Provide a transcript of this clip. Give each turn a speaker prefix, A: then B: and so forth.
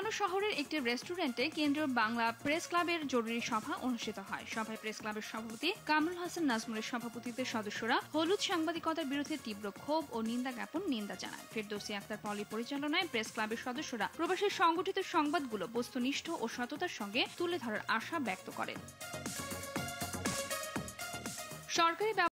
A: পাবনা শহরের একটি রেস্টুরেন্টে কেন্দ্রীয় বাংলা প্রেস ক্লাবের জরুরি সভা অনুষ্ঠিত হয়। সভায় প্রেস ক্লাবের সভাপতি কামরুল হাসান নাজমুলের সভাপতিত্বে সদস্যরা হলুদ সাংবাদিকতার বিরুদ্ধে তীব্র ক্ষোভ ও নিন্দা জানায়। ফেরদৌসী আক্তার পলির পরিচালনায় প্রেস ক্লাবের সদস্যরা প্রবাসী সংগঠিত সংবাদগুলো বস্তুনিষ্ঠ ও সততার সঙ্গে তুলে ধরার আশা ব্যক্ত করেন। সরকারি